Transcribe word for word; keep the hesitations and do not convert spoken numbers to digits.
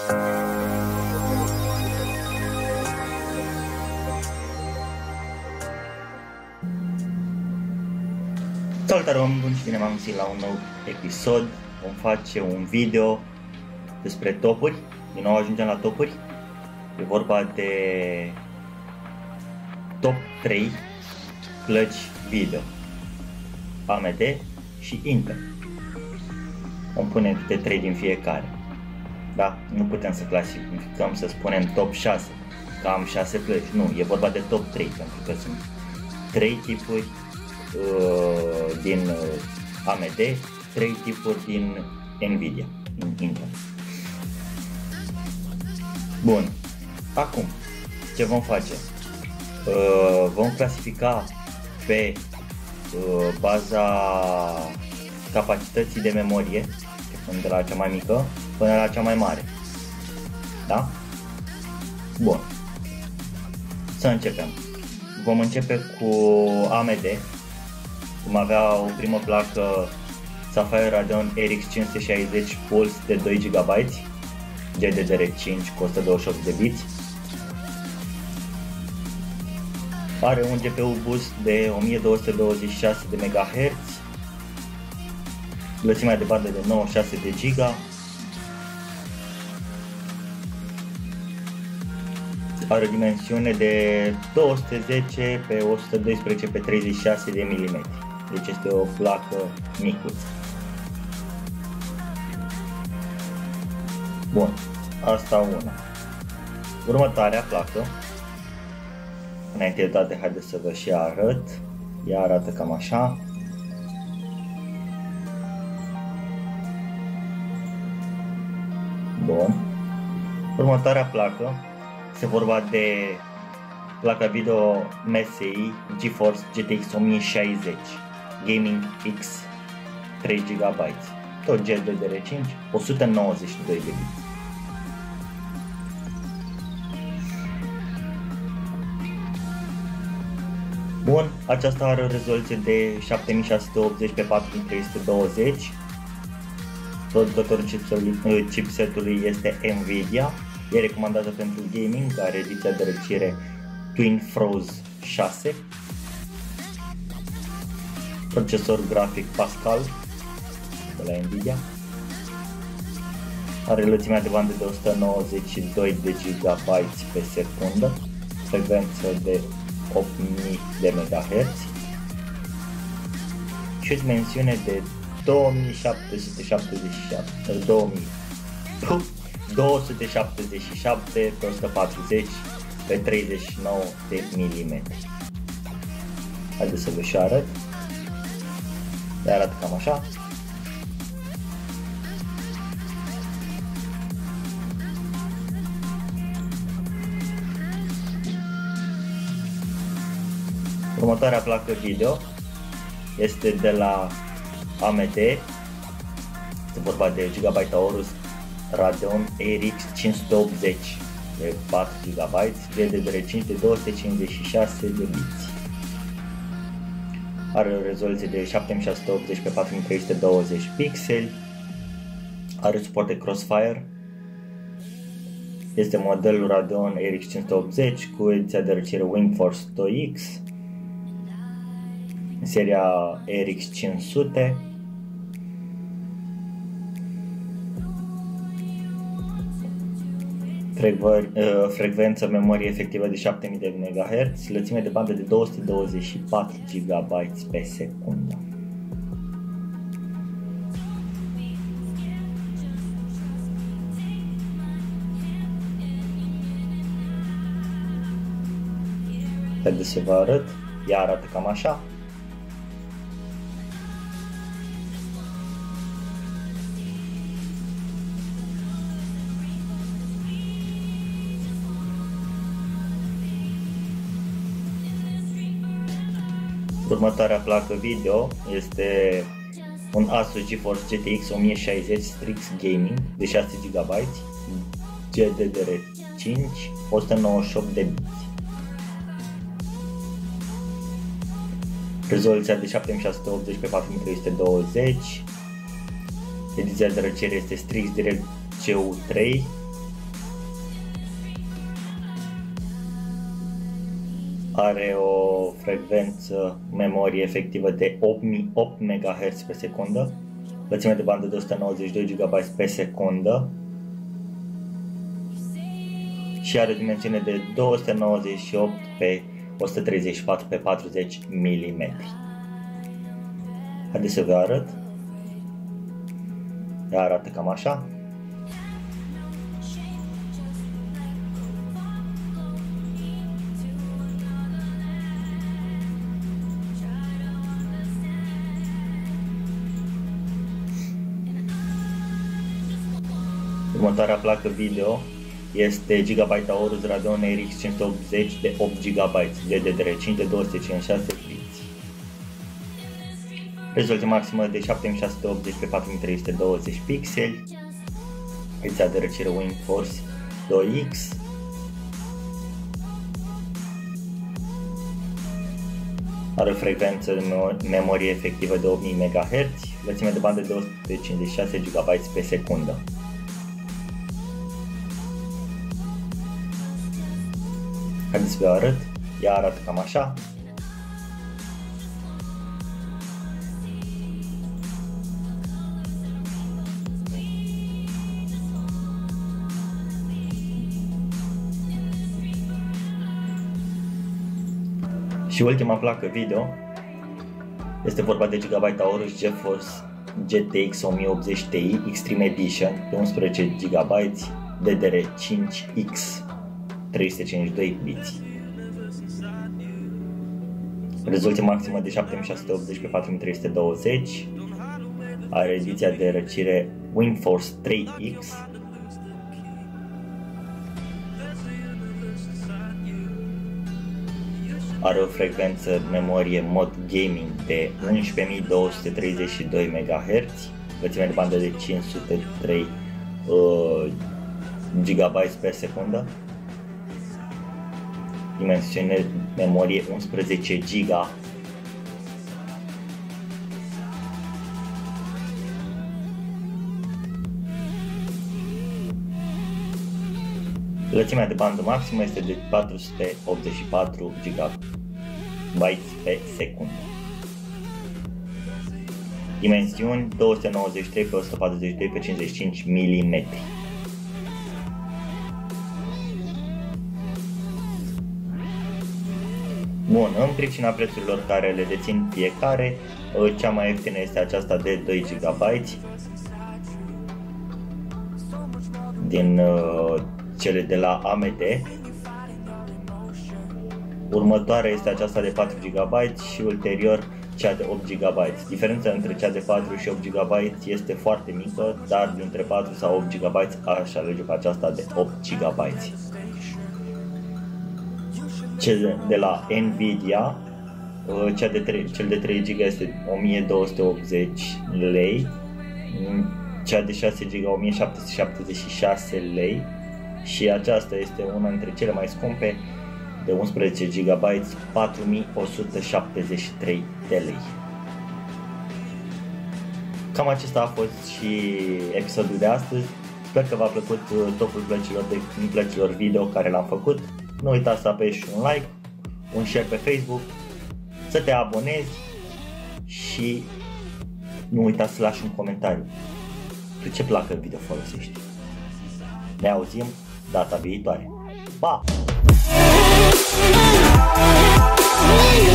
Salutare oameni buni și bine m-am găsit la un nou episod. Vom face un video despre topuri. Din nou ajungem la topuri. E vorba de top trei plăci video A M D și Intel. Vom pune câte trei din fiecare. Da? Nu putem să clasificăm, să spunem top șase, că am șase plăci. Nu, e vorba de top trei, pentru că sunt trei tipuri uh, din uh, A M D, trei tipuri din Nvidia, din Intel. Bun, acum ce vom face? Uh, vom clasifica pe uh, baza capacității de memorie, de la cea mai mică până la cea mai mare. Da? Bun. Să începem. Vom începe cu A M D. Vom avea o primă placă Sapphire Radeon R X cinci sute șaizeci Pulse de doi giga byte, G D D R cinci cu o sută douăzeci și opt de biți. Are un G P U boost de o mie două sute douăzeci și șase de megahertz, lățimea de bandă de nouăzeci și șase de giga. Are o dimensiune de două sute zece pe o sută doisprezece pe treizeci și șase de milimetri. Deci este o placă micuță. Bun, asta una. Următoarea placă, înainte de toate, haideți să vă și arăt. Ea arată cam așa. Bun. Următoarea placă este vorba de placa video M S I GeForce G T X o mie șaizeci Gaming X trei giga byte, tot G D D R cinci, o sută nouăzeci și doi de biți. Bun, aceasta are o rezoluție de șapte mii șase sute optzeci pe patru mii trei sute douăzeci. Producătorul chipsetului este Nvidia. E recomandată pentru gaming, are ediția de răcire Twin Froze șase. Procesor grafic Pascal de la Nvidia. Are lățimea de bandă de o sută nouăzeci și doi de giga byte pe secundă, frecvență de opt mii de megahertz și o dimensiune de două mii șapte sute șaptezeci și șapte, două sute șaptezeci și șapte pe o sută patruzeci pe treizeci și nouă de milimetri. Haideți să vă și arăt. Le arată cam așa. Următoarea placă video este de la A M D. Este vorba de Gigabyte Aorus Radeon R X cinci sute optzeci de patru giga byte, G D D R cinci de două sute cincizeci și șase de biți. Are o rezoluție de șapte mii șase sute optzeci pe patru mii trei sute douăzeci pixeli. Are suport de Crossfire. Este modelul Radeon R X cinci sute optzeci cu ediția de răcire WindForce doi X, seria R X cinci sute. Frecvență memorie efectivă de șapte mii de megahertz, lățime de bandă de două sute douăzeci și patru giga byte pe secundă. Haideți să vă arăt. Ea arată cam așa. Următoarea placă video este un Asus GeForce G T X o mie șaizeci Strix Gaming de șase giga byte, G D D R cinci, o sută nouăzeci și opt de biți. Rezoluția de șapte mii șase sute optzeci pe patru mii trei sute douăzeci. Ediția de răcire este Strix Direct C U trei are o frecvență memorie efectivă de opt megahertz pe secundă, lățime de bandă de o sută nouăzeci și doi gigabyte pe secundă și are dimensiune de două sute nouăzeci și opt pe o sută treizeci și patru pe patruzeci milimetri. Haideți să vă arăt. Ea arată cam așa. Următoarea placă video este Gigabyte Aorus Radeon R X cinci sute optzeci de opt gigabyte, G D D R cinci de două sute cincizeci și șase biți. Rezoluție maximă de șapte mii șase sute optzeci pe patru mii trei sute douăzeci pixeli. Rețea de răcire WindForce doi X. Are o frecvență de memorie efectivă de opt mii megahertz, lățime de bandă de o sută cincizeci și șase gigabyte pe secundă. Haideți să vă arăt. Ea arată cam așa. Și ultima placă video este vorba de Gigabyte Aorus GeForce G T X o mie optzeci Ti Extreme Edition de unsprezece gigabyte D D R cinci X trei sute cincizeci și doi biți. Rezoluție maximă de șapte mii șase sute optzeci pe patru mii trei sute douăzeci. Are ediția de răcire WindForce trei X. Are o frecvență memorie mod gaming de unsprezece mii două sute treizeci și doi megahertz, lățime de bandă de cinci sute trei uh, gigabyte pe secundă, dimensiune memorie unsprezece giga. Lățimea de bandă maximă este de patru sute optzeci și patru gigabyte pe secundă. Dimensiuni două sute nouăzeci și trei pe o sută patruzeci și doi pe cincizeci și cinci milimetri. Bun, în pricina prețurilor care le dețin fiecare, cea mai ieftină este aceasta de doi gigabyte din uh, cele de la A M D. Următoarea este aceasta de patru gigabyte și ulterior cea de opt gigabyte. Diferența între cea de patru și opt gigabyte este foarte mică, dar dintre patru sau opt gigabyte aș alege pe aceasta de opt gigabyte. Cel de la Nvidia, cea de trei, cel de trei giga este o mie două sute optzeci lei, cea de șase giga o mie șapte sute șaptezeci și șase lei și aceasta este una dintre cele mai scumpe de unsprezece gigabyte, patru mii o sută șaptezeci și trei de lei. Cam acesta a fost și episodul de astăzi. Sper că v-a plăcut topul plăcilor, de, plăcilor video care l-am făcut. Nu uitați să apeși un like, un share pe Facebook, să te abonezi și nu uitați să lași un comentariu. Tu ce placă video folosești? Ne auzim data viitoare. Pa!